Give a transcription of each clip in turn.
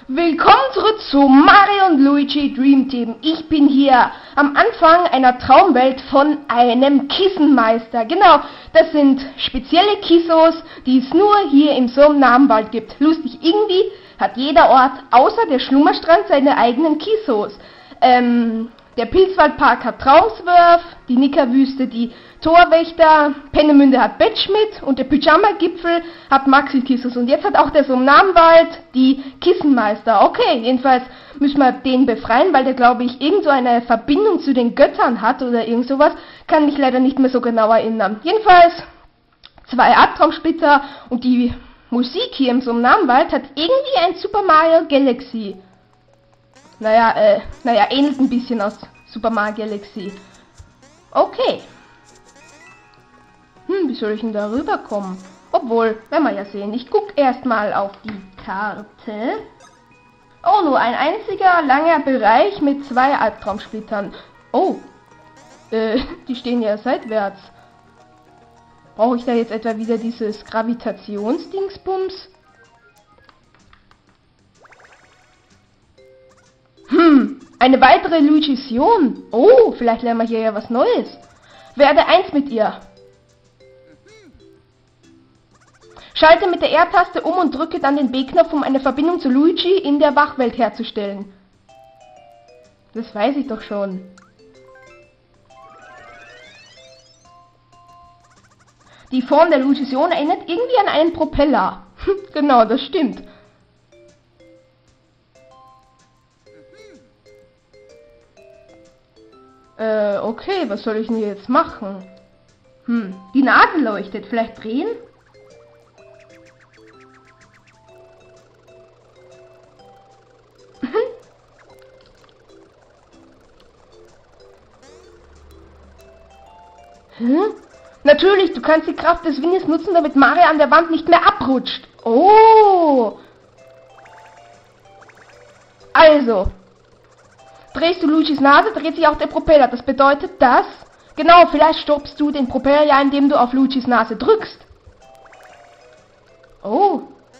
Willkommen zurück zu Mario und Luigi Dream Team. Ich bin hier am Anfang einer Traumwelt von einem Kissenmeister. Genau, das sind spezielle Kissos, die es nur hier im Namenwald gibt. Lustig, irgendwie hat jeder Ort außer der Schlummerstrand seine eigenen Kissos. Der Pilzwaldpark hat Traumswurf, die Nickerwüste die Torwächter, Pennemünde hat Bettschmidt und der Pyjama-Gipfel hat Maxi-Kissos. Und jetzt hat auch der Namenwald die Kissenmeister. Okay, jedenfalls müssen wir den befreien, weil der, glaube ich, irgend so eine Verbindung zu den Göttern hat oder irgend sowas. Kann mich leider nicht mehr so genau erinnern. Jedenfalls 2 Albtraumsplitter und die Musik hier im Namenwald hat irgendwie ein Super Mario Galaxy. Naja, ähnelt ein bisschen aus Super Mario Galaxy. Okay. Wie soll ich denn da rüberkommen? Obwohl, werden wir ja sehen. Ich gucke erstmal auf die Karte. Oh, nur ein einziger langer Bereich mit 2 Albtraumsplittern. Oh, die stehen ja seitwärts. Brauche ich da jetzt etwa wieder dieses Gravitationsdingsbums? Eine weitere Illusion. Oh, vielleicht lernen wir hier ja was Neues. Werde eins mit ihr. Schalte mit der R-Taste um und drücke dann den B-Knopf, um eine Verbindung zu Luigi in der Wachwelt herzustellen. Das weiß ich doch schon. Die Form der Illusion erinnert irgendwie an einen Propeller. Genau, das stimmt. Okay, was soll ich denn jetzt machen? Die Nase leuchtet. Vielleicht drehen? Natürlich, du kannst die Kraft des Windes nutzen, damit Mario an der Wand nicht mehr abrutscht. Oh! Also, drehst du Luigis Nase, dreht sich auch der Propeller. Das bedeutet, dass... Genau, vielleicht stoppst du den Propeller ja, indem du auf Luigis Nase drückst. Oh.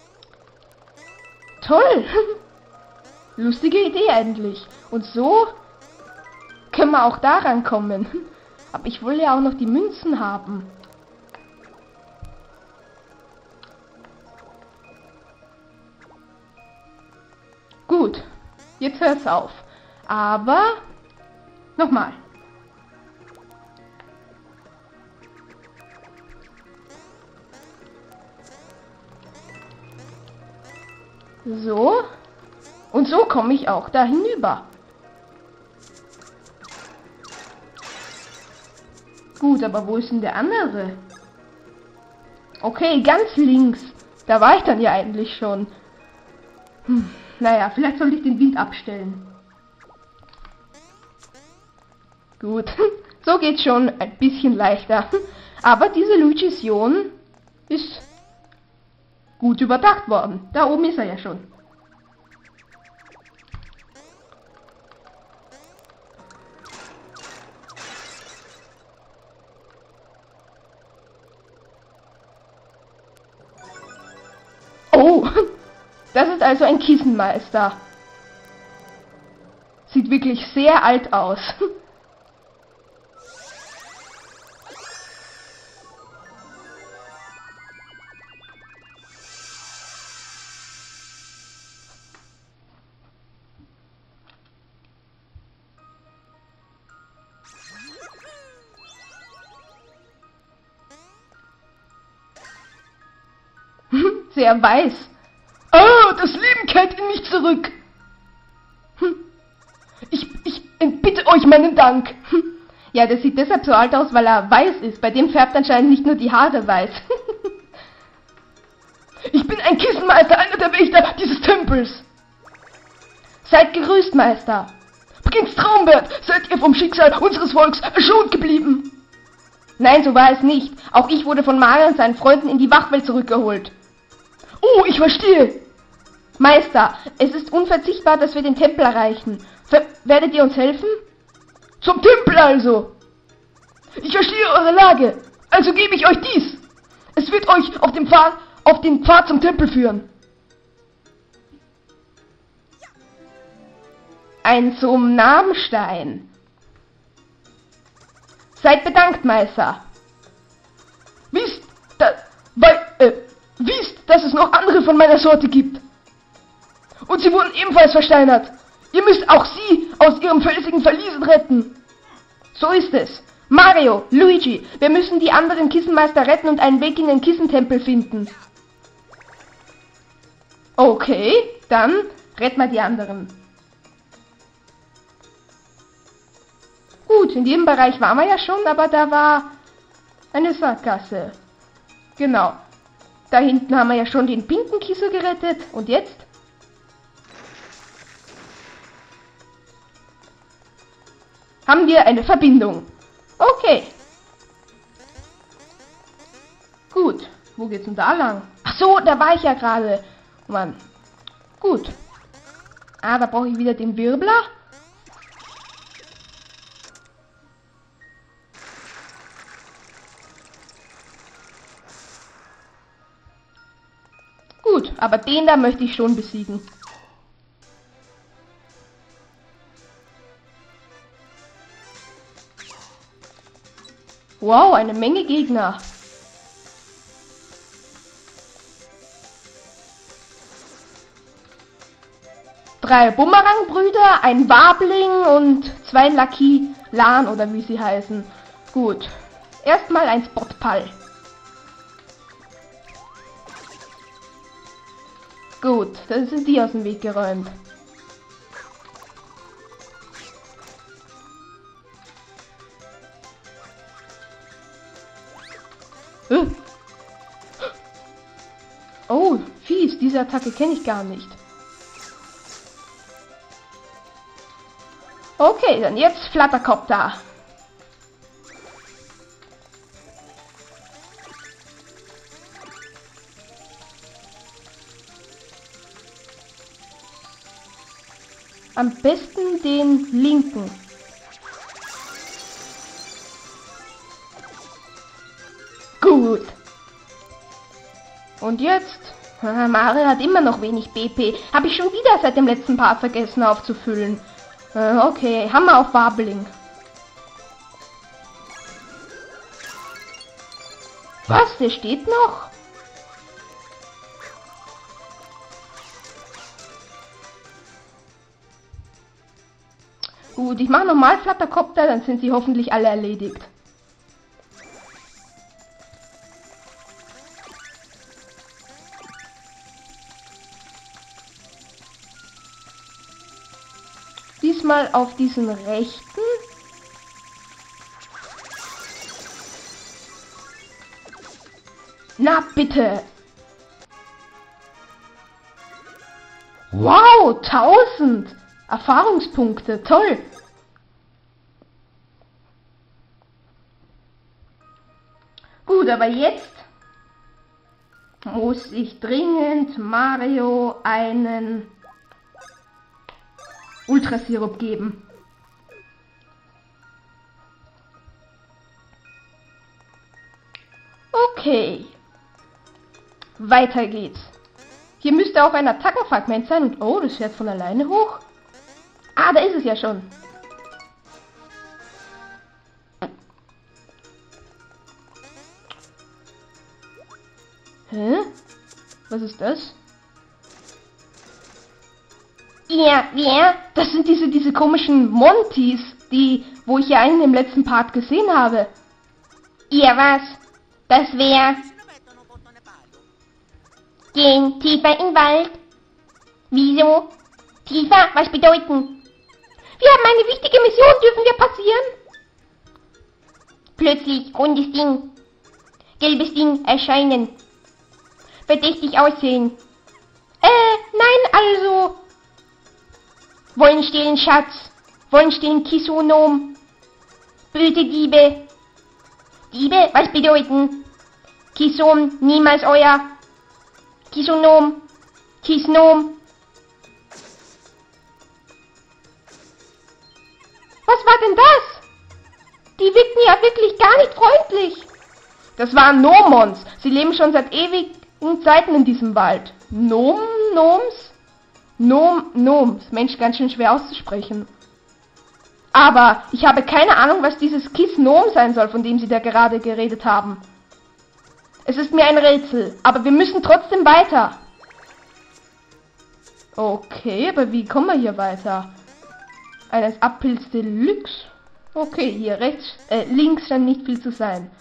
Toll. Lustige Idee eigentlich. Und so können wir auch daran kommen. Aber ich will ja auch noch die Münzen haben. Gut, jetzt hört's auf. Aber nochmal. So. Und so komme ich auch da hinüber. Gut, aber wo ist denn der andere? Okay, ganz links. Da war ich dann ja eigentlich schon. Naja, vielleicht sollte ich den Wind abstellen. Gut, so geht's schon ein bisschen leichter. Aber diese Illusion ist gut überdacht worden. Da oben ist er ja schon. Oh, das ist also ein Kissenmeister. Sieht wirklich sehr alt aus. Sehr weiß. Oh, das Leben kehrt in mich zurück. Ich entbitte euch meinen Dank. Ja, der sieht deshalb so alt aus, weil er weiß ist. Bei dem färbt anscheinend nicht nur die Haare weiß. Ich bin ein Kissenmeister, einer der Wächter dieses Tempels. Seid gegrüßt, Meister. Prinz Traumwert, seid ihr vom Schicksal unseres Volks verschont geblieben? Nein, so war es nicht. Auch ich wurde von Mario und seinen Freunden in die Wachwelt zurückgeholt. Oh, ich verstehe. Meister, es ist unverzichtbar, dass wir den Tempel erreichen. Werdet ihr uns helfen? Zum Tempel also. Ich verstehe eure Lage. Also gebe ich euch dies. Es wird euch auf den Pfad zum Tempel führen. ein Sumnamenstein. Seid bedankt, Meister. Wisst, dass es noch andere von meiner Sorte gibt. Und sie wurden ebenfalls versteinert. Ihr müsst auch sie aus ihrem felsigen Verliesen retten. So ist es. Mario, Luigi, wir müssen die anderen Kissenmeister retten und einen Weg in den Kissentempel finden. Okay, dann retten wir die anderen. Gut, in dem Bereich waren wir ja schon, aber da war eine Sackgasse. Genau. Da hinten haben wir ja schon den pinken Kisso gerettet. Und jetzt? Haben wir eine Verbindung. Okay. Gut. Wo geht's denn da lang? Ach so, da war ich ja gerade. Mann. Gut. Ah, da brauche ich wieder den Wirbler. Gut, aber den da möchte ich schon besiegen. Wow, eine Menge Gegner. Drei Bumerang-Brüder, ein Wabling und zwei Lucky Lan oder wie sie heißen. Gut. Erstmal ein Spotpal. Gut, dann sind die aus dem Weg geräumt. Oh, fies, diese Attacke kenne ich gar nicht. Okay, dann jetzt Flattercopter. Am besten den linken. Gut. Und jetzt? Mario hat immer noch wenig BP. Habe ich schon wieder seit dem letzten Part vergessen aufzufüllen. Okay, Hammer auf Wabling. Was? Der steht noch? Gut, ich mache nochmal Flattercopter, dann sind sie hoffentlich alle erledigt. Diesmal auf diesen rechten. Na bitte. Wow, 1000 Erfahrungspunkte, toll. Gut, aber jetzt muss ich dringend Mario einen Ultrasirup geben. Okay. Weiter geht's. Hier müsste auch ein Attackenfragment sein und oh, das fährt von alleine hoch. Ah, da ist es ja schon. Hä? Was ist das? Ja, wer? Das sind diese komischen Montys, wo ich ja einen im letzten Part gesehen habe. Ihr was? Das wer? Gehen tiefer in den Wald. Wieso? Tiefer? Was bedeuten? Wir haben eine wichtige Mission, dürfen wir passieren? Plötzlich, rundes Ding. Gelbes Ding erscheinen. Verdächtig aussehen. Nein, also. Wollen stehlen Schatz. Wollen stehlen Kissonom. Böse Diebe. Diebe? Was bedeuten? Kissom, niemals euer. Kissonom. Kissnom. Was war denn das? Die wirkten ja wirklich gar nicht freundlich. Das waren Gnomons. Sie leben schon seit ewigen Zeiten in diesem Wald. Gnoms? Gnomes. Mensch, ganz schön schwer auszusprechen. Aber ich habe keine Ahnung, was dieses Kiss Gnome sein soll, von dem Sie da gerade geredet haben. Es ist mir ein Rätsel, aber wir müssen trotzdem weiter. Okay, aber wie kommen wir hier weiter? Eines Abpilz Deluxe. Okay, hier rechts, links scheint nicht viel zu sein.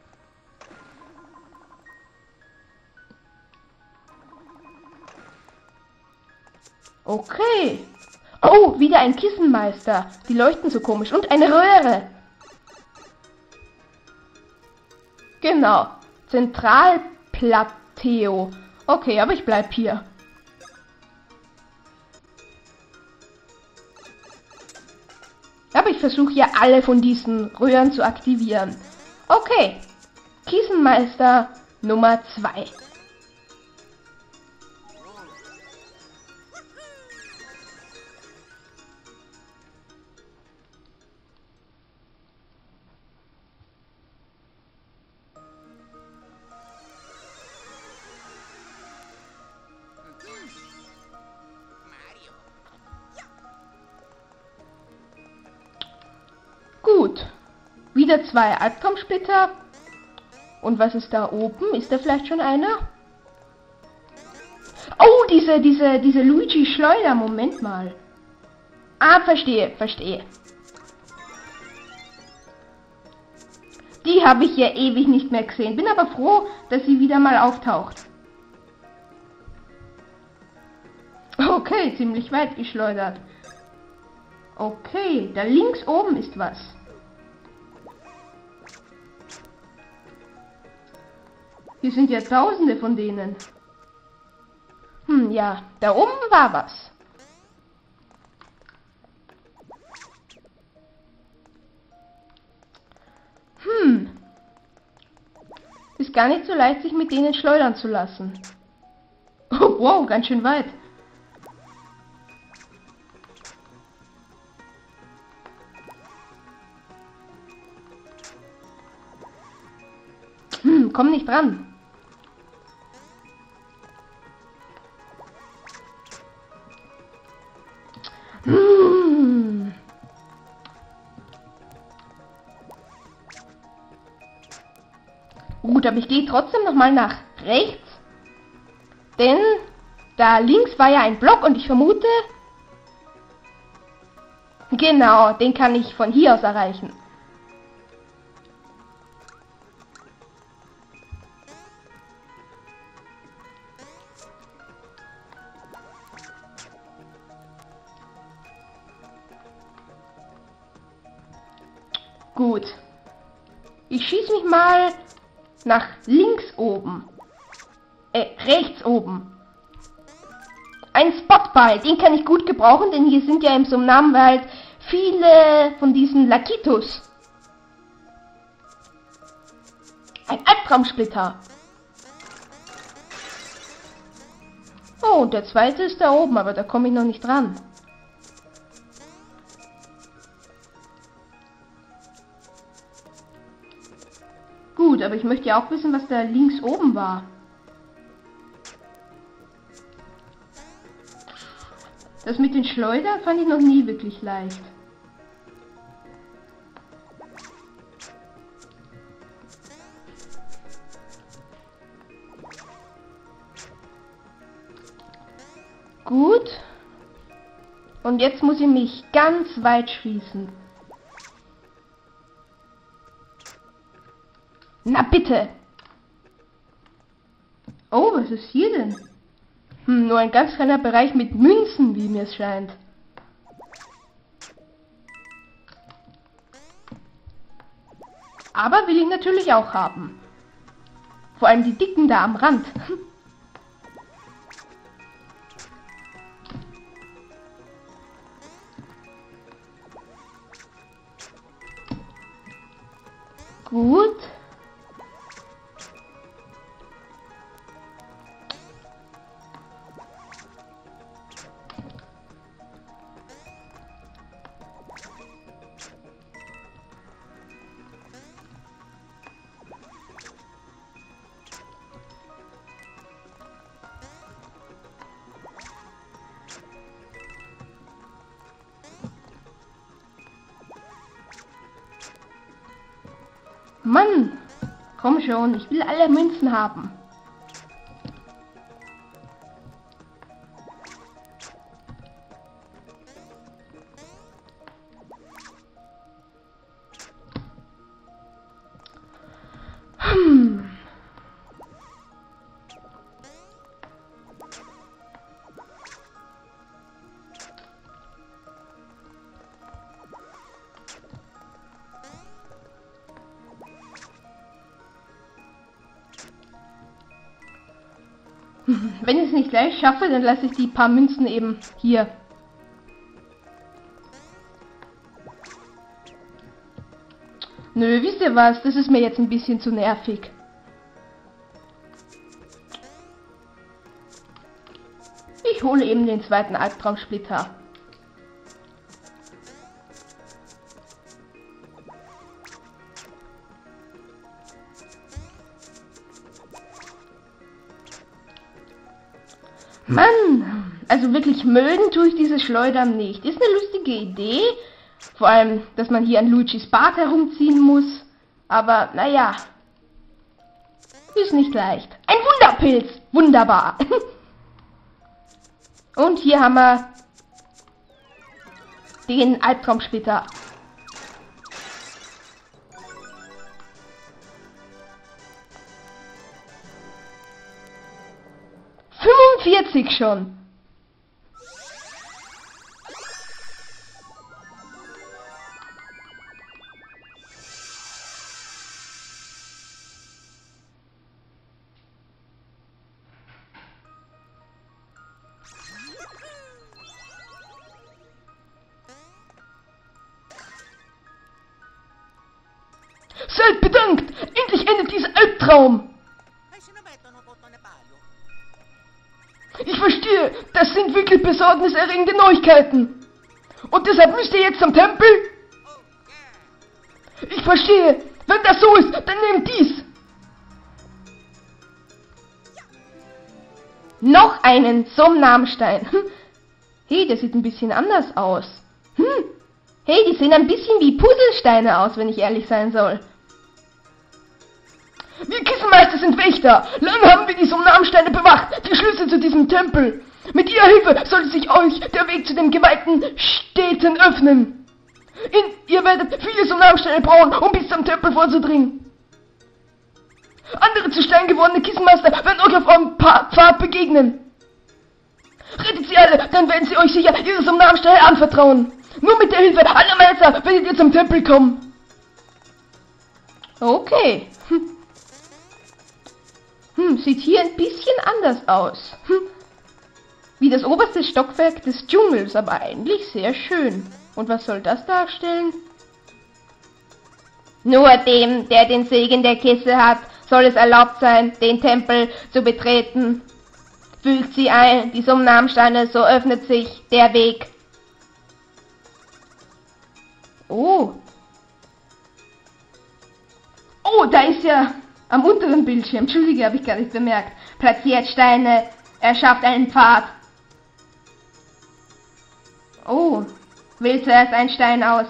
Okay. Oh, wieder ein Kissenmeister. Die leuchten so komisch. Und eine Röhre. Genau. Zentralplateo. Okay, aber ich bleib hier. Aber ich versuche ja alle von diesen Röhren zu aktivieren. Okay. Kissenmeister Nummer 2. Gut. Wieder 2 Albtraumsplitter. Und was ist da oben? Ist da vielleicht schon einer? Oh, diese Luigi-Schleuder. Moment mal. Ah, verstehe. Die habe ich ja ewig nicht mehr gesehen. Bin aber froh, dass sie wieder mal auftaucht. Okay, ziemlich weit geschleudert. Okay, da links oben ist was. Hier sind ja tausende von denen. Ja, da oben war was. Ist gar nicht so leicht, sich mit denen schleudern zu lassen. Oh, wow, ganz schön weit. Komm nicht dran. Gut, aber ich gehe trotzdem noch mal nach rechts. Denn da links war ja ein Block und ich vermute... Genau, den kann ich von hier aus erreichen. Gut. Ich schieße mich mal nach links oben. Rechts oben. Ein Spotball, den kann ich gut gebrauchen, denn hier sind ja im Sumnamenwald viele von diesen Lakitus. Ein Albtraumsplitter. Oh, und der zweite ist da oben, aber da komme ich noch nicht dran. Gut, aber ich möchte ja auch wissen, was da links oben war. Das mit den Schleudern fand ich noch nie wirklich leicht. Gut. Und jetzt muss ich mich ganz weit schließen. Na bitte! Oh, was ist hier denn? Nur ein ganz kleiner Bereich mit Münzen, wie mir es scheint. Aber will ich natürlich auch haben. Vor allem die dicken da am Rand. Gut. Mann, komm schon, ich will alle Münzen haben. Wenn ich es nicht gleich schaffe, dann lasse ich die paar Münzen eben hier. Nö, wisst ihr was? Das ist mir jetzt ein bisschen zu nervig. Ich hole eben den zweiten Albtraumsplitter. Mann, also wirklich mögen tue ich diese Schleudern nicht. Ist eine lustige Idee. Vor allem, dass man hier an Luigis Bart herumziehen muss. Aber, naja. Ist nicht leicht. Ein Wunderpilz. Wunderbar. Und hier haben wir den Albtraumsplitter. Schon. Seid bedankt! Endlich endet dieser Albtraum! Ich verstehe, das sind wirklich besorgniserregende Neuigkeiten. Und deshalb müsst ihr jetzt zum Tempel? Ich verstehe. Wenn das so ist, dann nehmt dies. Noch einen Somnamstein. Hey, der sieht ein bisschen anders aus. Hey, die sehen ein bisschen wie Puzzlesteine aus, wenn ich ehrlich sein soll. Wir Kissenmeister sind Wächter. Lange haben wir die Somnamsteine bewacht, die Schlüssel zu diesem Tempel. Mit ihrer Hilfe sollte sich euch der Weg zu den geweihten Städten öffnen. Ihr werdet viele Somnamsteine brauchen, um bis zum Tempel vorzudringen. Andere zu Stein gewordene Kissenmeister werden euch auf eurem Pfad begegnen. Rettet sie alle, dann werden sie euch sicher ihre Somnamsteine anvertrauen. Nur mit der Hilfe aller Meister werdet ihr zum Tempel kommen. Okay. Sieht hier ein bisschen anders aus. Wie das oberste Stockwerk des Dschungels, aber eigentlich sehr schön. Und was soll das darstellen? Nur dem, der den Segen der Kisse hat, soll es erlaubt sein, den Tempel zu betreten. Fügt sie ein, die Somnamsteine, so öffnet sich der Weg. Oh. Oh, da ist ja am unteren Bildschirm, Entschuldige, habe ich gar nicht bemerkt. Platziert Steine, erschafft einen Pfad. Oh, wählt zuerst einen Stein aus.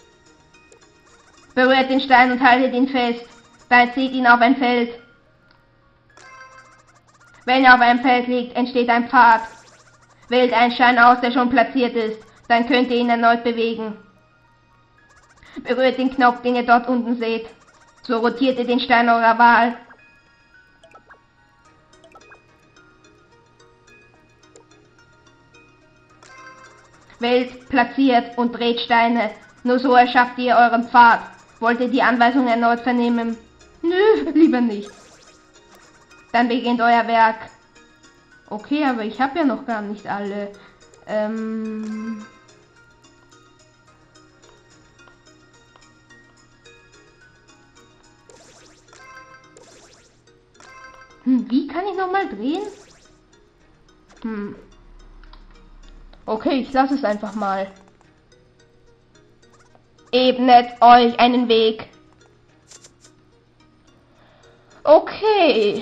Berührt den Stein und haltet ihn fest. Dann zieht ihn auf ein Feld. Wenn er auf einem Feld liegt, entsteht ein Pfad. Wählt einen Stein aus, der schon platziert ist. Dann könnt ihr ihn erneut bewegen. Berührt den Knopf, den ihr dort unten seht. So rotiert ihr den Stein eurer Wahl. Wählt, platziert und dreht Steine. Nur so erschafft ihr euren Pfad. Wollt ihr die Anweisung erneut vernehmen? Nö, lieber nicht. Dann beginnt euer Werk. Okay, aber ich habe ja noch gar nicht alle. Wie kann ich nochmal drehen? Okay, ich lasse es einfach mal. Ebnet euch einen Weg. Okay.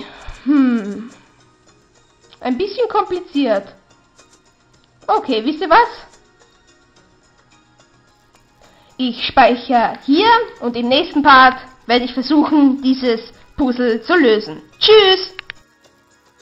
Ein bisschen kompliziert. Okay, wisst ihr was? Ich speichere hier und im nächsten Part werde ich versuchen, dieses Puzzle zu lösen. Tschüss!